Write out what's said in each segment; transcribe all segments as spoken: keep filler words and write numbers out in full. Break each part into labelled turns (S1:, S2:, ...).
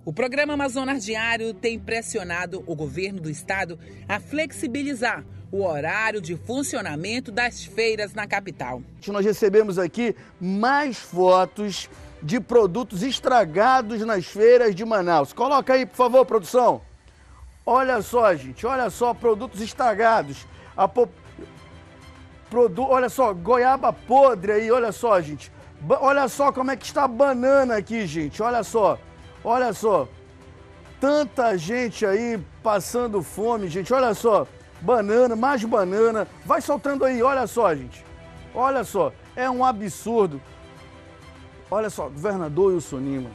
S1: O programa Amazonas Diário tem pressionado o governo do estado a flexibilizar o horário de funcionamento das feiras na capital.
S2: Nós recebemos aqui mais fotos de produtos estragados nas feiras de Manaus. Coloca aí, por favor, produção. Olha só, gente, olha só, produtos estragados. A po... Produ... Olha só, goiaba podre aí, olha só, gente. Ba... Olha só como é que está a banana aqui, gente, olha só. Olha só, tanta gente aí passando fome, gente, olha só. Banana, mais banana, vai soltando aí, olha só, gente. Olha só, é um absurdo. Olha só, governador Wilson Lima,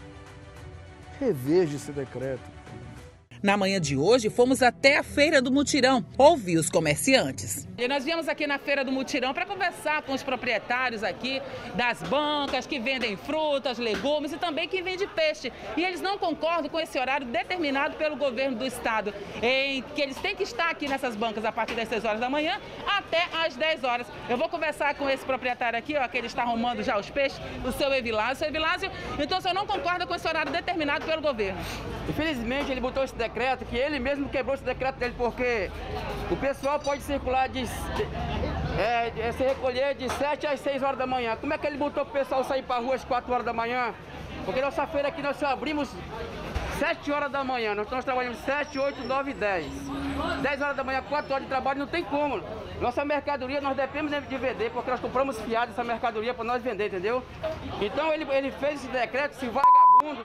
S2: reveja esse decreto.
S1: Na manhã de hoje, fomos até a Feira do Mutirão ouvir os comerciantes. E nós viemos aqui na Feira do Mutirão para conversar com os proprietários aqui das bancas que vendem frutas, legumes e também que vendem peixe. E eles não concordam com esse horário determinado pelo governo do estado, em que eles têm que estar aqui nessas bancas a partir das seis horas da manhã até às dez horas. Eu vou conversar com esse proprietário aqui, ó, que ele está arrumando já os peixes, o seu Evilásio. Seu Evilásio, então o senhor não concorda com esse horário determinado pelo governo?
S3: Infelizmente, ele botou esse decreto, que ele mesmo quebrou esse decreto dele, porque o pessoal pode circular de, é, é, se recolher de sete às seis horas da manhã. Como é que ele botou o pessoal sair para a rua às quatro horas da manhã? Porque nossa feira aqui nós só abrimos sete horas da manhã, nós estamos trabalhando sete, oito, nove, dez. dez horas da manhã, quatro horas de trabalho, não tem como. Nossa mercadoria nós dependemos de vender, porque nós compramos fiado essa mercadoria para nós vender, entendeu? Então ele, ele fez esse decreto, esse vagabundo,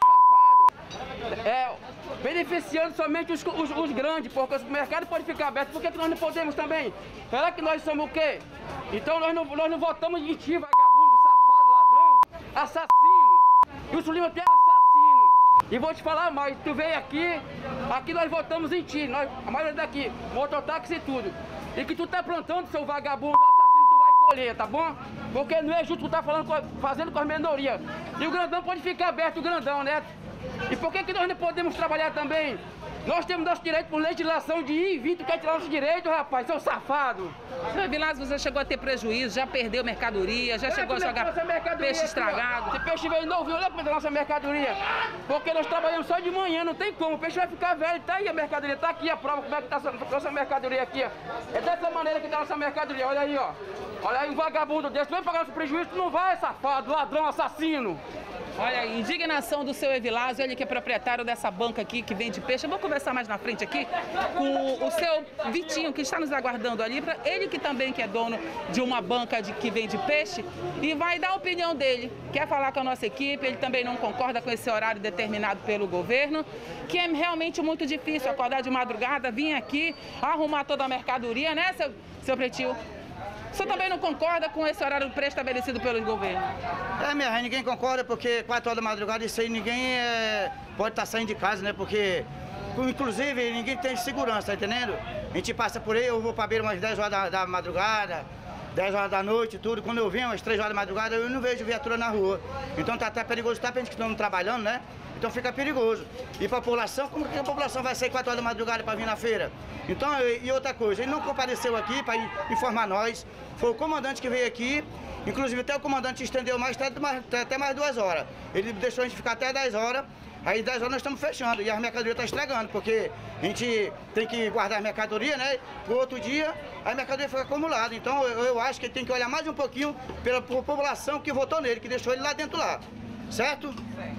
S3: safado, é, beneficiando somente os, os, os grandes, porque o mercado pode ficar aberto, por que nós não podemos também? Será que nós somos o quê? Então nós não, nós não votamos em ti, vagabundo, safado, ladrão, assassino. E o Wilson Lima tem assassino. E vou te falar mais, tu veio aqui, aqui nós votamos em ti, nós, a maioria daqui, mototáxi e tudo. E que tu tá plantando, seu vagabundo, assassino, tu vai colher, tá bom? Porque não é justo tu tá falando, fazendo com as minorias. E o grandão pode ficar aberto, o grandão, né? E por que que nós não podemos trabalhar também? Nós temos nosso direito por legislação de ir e vir, tu quer tirar nosso direito, rapaz, seu safado.
S1: Seu Evilásio, você chegou a ter prejuízo, já perdeu mercadoria, já
S3: é,
S1: chegou a jogar peixe estragado.
S3: Se peixe veio novo, olha para a nossa mercadoria. Porque nós trabalhamos só de manhã, não tem como. O peixe vai ficar velho, tá aí a mercadoria, tá aqui a prova, como é que tá a nossa mercadoria aqui, ó. É dessa maneira que tá a nossa mercadoria, olha aí, ó. Olha aí um vagabundo desse, vem pagar nosso prejuízo, tu não vai, safado, ladrão, assassino.
S1: Olha aí, indignação do seu Evilásio, ele que é proprietário dessa banca aqui que vende peixe. Eu vou conversar mais na frente aqui com o seu Vitinho, que está nos aguardando ali, pra ele que também que é dono de uma banca de, que vende peixe, e vai dar a opinião dele. Quer falar com a nossa equipe, ele também não concorda com esse horário determinado pelo governo, que é realmente muito difícil acordar de madrugada, vir aqui, arrumar toda a mercadoria, né, seu, seu Pretinho? O senhor também não concorda com esse horário pré-estabelecido pelo governo?
S4: É, minha rainha, ninguém concorda, porque quatro horas da madrugada, isso aí ninguém é, pode estar saindo de casa, né? Porque, inclusive, ninguém tem segurança, tá entendendo? A gente passa por aí, eu vou para beira umas dez horas da, da madrugada, dez horas da noite, tudo. Quando eu venho, umas três horas da madrugada, eu não vejo viatura na rua. Então tá até perigoso, tá pra gente que estamos trabalhando, né? Então fica perigoso. E para a população, como que a população vai sair quatro horas da madrugada para vir na feira? Então, e outra coisa, ele não compareceu aqui para informar nós. Foi o comandante que veio aqui, inclusive até o comandante estendeu mais até mais, até mais duas horas. Ele deixou a gente ficar até dez horas, aí dez horas nós estamos fechando e as mercadorias estão estragando, porque a gente tem que guardar as mercadorias, né? Para outro dia a mercadoria fica acumulada. Então eu, eu acho que ele tem que olhar mais um pouquinho pela, pela população que votou nele, que deixou ele lá dentro lá, certo?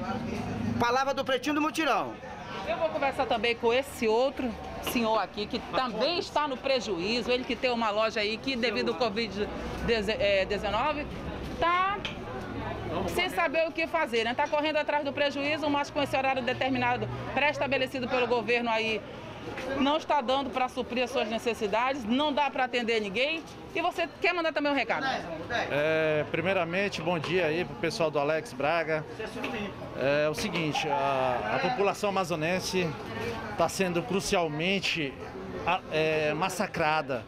S4: Palavra do Pretinho do Mutirão.
S1: Eu vou conversar também com esse outro senhor aqui, que também está no prejuízo, ele que tem uma loja aí que devido ao Covid dezenove está sem saber o que fazer, né? Está correndo atrás do prejuízo, mas com esse horário determinado, pré-estabelecido pelo governo aí, não está dando para suprir as suas necessidades, não dá para atender ninguém. E você quer mandar também um recado?
S5: É, primeiramente, bom dia aí para o pessoal do Alex Braga. É o seguinte, a, a população amazonense está sendo crucialmente é, massacrada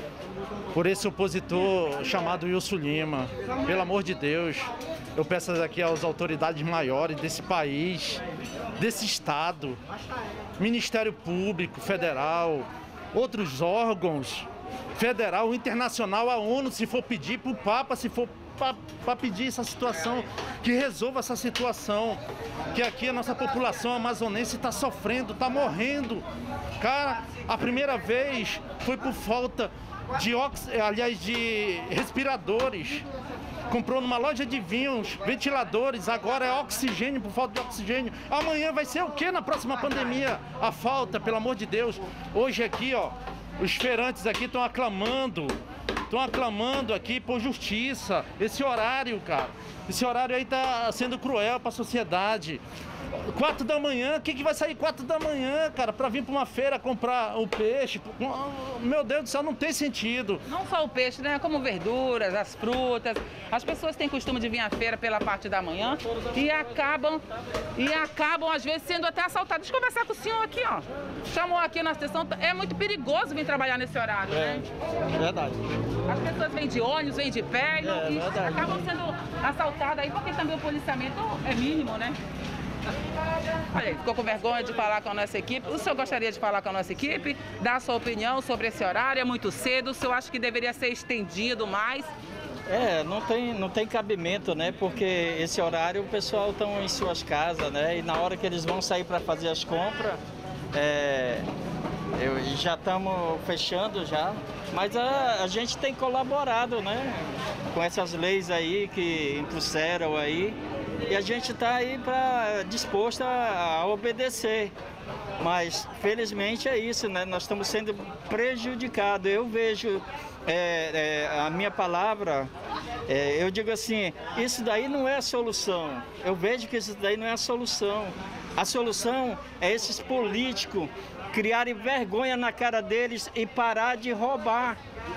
S5: por esse opositor chamado Wilson Lima. Pelo amor de Deus, eu peço aqui às autoridades maiores desse país, desse estado, Ministério Público Federal, outros órgãos, federal, internacional, a ONU, se for pedir para o Papa, se for para pedir essa situação, que resolva essa situação, que aqui a nossa população amazonense está sofrendo, está morrendo. Cara, a primeira vez foi por falta de, ox... aliás, de respiradores. Comprou numa loja de vinhos, ventiladores, agora é oxigênio, por falta de oxigênio. Amanhã vai ser o que na próxima pandemia? A falta, pelo amor de Deus. Hoje aqui, ó, os feirantes aqui estão aclamando, estão aclamando aqui por justiça. Esse horário, cara, esse horário aí tá sendo cruel para a sociedade. Quatro da manhã, quem que vai sair quatro da manhã, cara, para vir para uma feira comprar o peixe? Meu Deus do céu, não tem sentido.
S1: Não só o peixe, né? Como verduras, as frutas. As pessoas têm costume de vir à feira pela parte da manhã e acabam, e acabam às vezes sendo até assaltadas. Deixa eu conversar com o senhor aqui, ó. Chamou aqui na estação. É muito perigoso vir trabalhar nesse horário,
S6: é,
S1: né?
S6: É verdade.
S1: As pessoas vêm de ônibus, vêm de pé e,
S6: é,
S1: e
S6: verdade.
S1: acabam sendo assaltadas aí, porque também o policiamento é mínimo, né? Olha aí, ficou com vergonha de falar com a nossa equipe. O senhor gostaria de falar com a nossa equipe? Dar a sua opinião sobre esse horário? É muito cedo? O senhor acha que deveria ser estendido mais?
S6: É, não tem, não tem cabimento, né? Porque esse horário o pessoal está em suas casas, né? E na hora que eles vão sair para fazer as compras, é, eu, já estamos fechando já. Mas a, a gente tem colaborado, né? Com essas leis aí que impuseram aí. E a gente está aí pra, disposto a, a obedecer. Mas, felizmente, é isso, né? Nós estamos sendo prejudicados. Eu vejo é, é, a minha palavra, é, eu digo assim, isso daí não é a solução. Eu vejo que isso daí não é a solução. A solução é esses políticos criarem vergonha na cara deles e parar de roubar.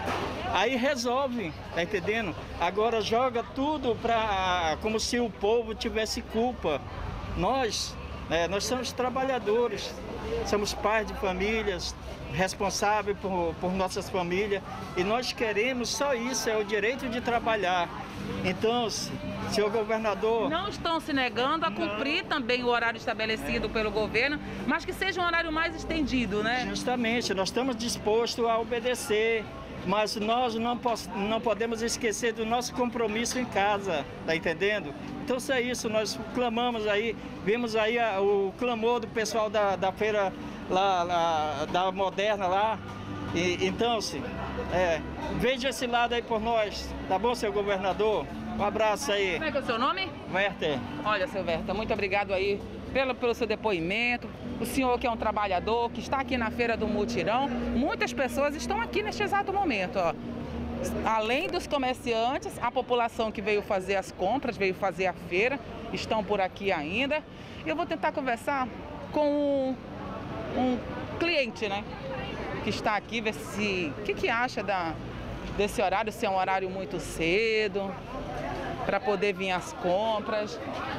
S6: Aí resolve, tá entendendo? Agora joga tudo para como se o povo tivesse culpa. Nós, né, nós somos trabalhadores, somos pais de famílias, responsáveis por, por nossas famílias, e nós queremos só isso, é o direito de trabalhar. Então, senhor governador...
S1: Não estão se negando a cumprir também o horário estabelecido pelo governo, mas que seja um horário mais estendido, né?
S6: Justamente, nós estamos dispostos a obedecer. Mas nós não, não podemos esquecer do nosso compromisso em casa, tá entendendo? Então, se é isso, nós clamamos aí, vimos aí a, o clamor do pessoal da, da feira lá, lá, da Moderna lá. E, então, se, é, veja esse lado aí por nós, tá bom, seu governador? Um abraço aí.
S1: Como é que é o seu nome?
S6: Werther.
S1: Olha, seu Werther, muito obrigado aí pelo, pelo seu depoimento. O senhor que é um trabalhador, que está aqui na Feira do Mutirão, muitas pessoas estão aqui neste exato momento, ó. Além dos comerciantes, a população que veio fazer as compras, veio fazer a feira, estão por aqui ainda. E eu vou tentar conversar com um, um cliente, né, que está aqui, ver se o que, que acha da, desse horário, se é um horário muito cedo, para poder vir as compras.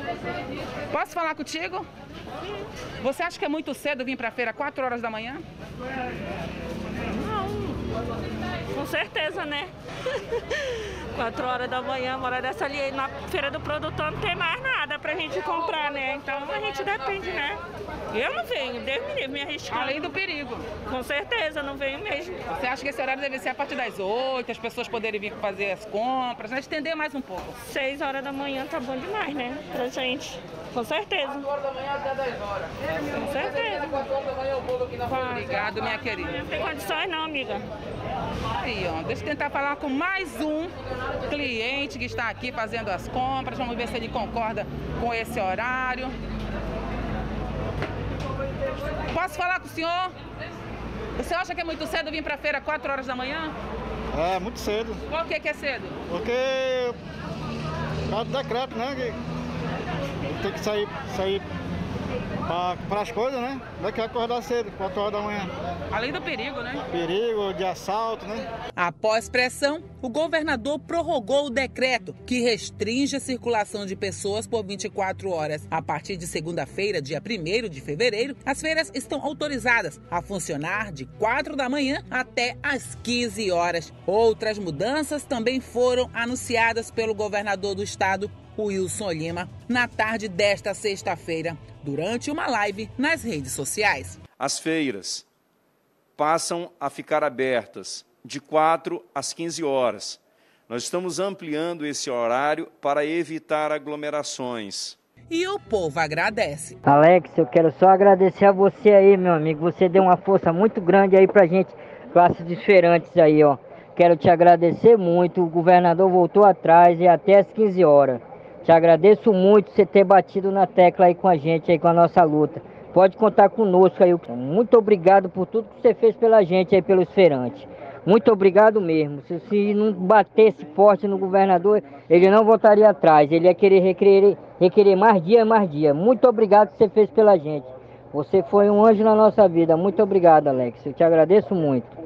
S1: Posso falar contigo? Você acha que é muito cedo vir para a feira quatro horas da manhã?
S7: Não, com certeza, né? quatro horas da manhã, uma hora dessa ali na feira do produtor não tem mais nada pra gente comprar, né? Então a gente depende, né? Eu não venho, Deus me livre, me arriscando.
S1: Além do perigo.
S7: Com certeza, não venho mesmo.
S1: Você acha que esse horário deve ser a partir das oito, as pessoas poderem vir fazer as compras, né? Estender mais um pouco?
S7: seis horas da manhã tá bom demais, né? Pra gente. Com certeza.
S3: quatro horas da manhã até dez horas.
S7: Com certeza.
S3: quatro horas da manhã eu vou aqui na feira.
S1: Obrigado, minha querida.
S7: Não tem condições não, amiga.
S1: Aí, ó, deixa eu tentar falar com mais um cliente que está aqui fazendo as compras. Vamos ver se ele concorda com esse horário. Posso falar com o senhor? O senhor acha que é muito cedo vir para a feira quatro horas da manhã?
S8: É, muito cedo.
S1: Por que que é cedo?
S8: Porque por causa do decreto, né? Que tem que sair, sair para as coisas, né? Não é que acordar cedo, quatro horas da manhã.
S1: Além do perigo, né?
S8: Perigo de assalto, né?
S1: Após pressão, o governador prorrogou o decreto que restringe a circulação de pessoas por vinte e quatro horas. A partir de segunda-feira, dia primeiro de fevereiro, as feiras estão autorizadas a funcionar de quatro da manhã até às quinze horas. Outras mudanças também foram anunciadas pelo governador do estado, Wilson Lima, na tarde desta sexta-feira, durante uma live nas redes sociais.
S9: As feiras passam a ficar abertas de quatro às quinze horas. Nós estamos ampliando esse horário para evitar aglomerações.
S1: E o povo agradece.
S10: Alex, eu quero só agradecer a você aí, meu amigo. Você deu uma força muito grande aí pra gente, classes de feirantes aí, ó. Quero te agradecer muito. O governador voltou atrás e até às quinze horas. Te agradeço muito você ter batido na tecla aí com a gente, aí com a nossa luta. Pode contar conosco aí. Muito obrigado por tudo que você fez pela gente aí, pelos feirantes. Muito obrigado mesmo. Se, se não batesse forte no governador, ele não voltaria atrás. Ele ia querer requerer, requerer mais dia, mais dia. Muito obrigado que você fez pela gente. Você foi um anjo na nossa vida. Muito obrigado, Alex. Eu te agradeço muito.